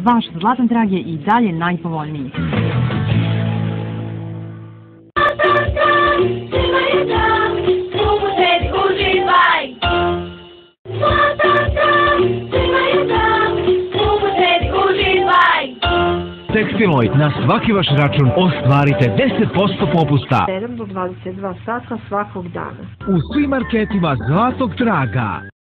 Vaš zlatan trag je i dalje najpovoljniji. Tekstilnoj, na svaki vaš račun ostvarite 10% popusta. 7 do 22 sata svakog dana. U svim marketima Zlatog traga.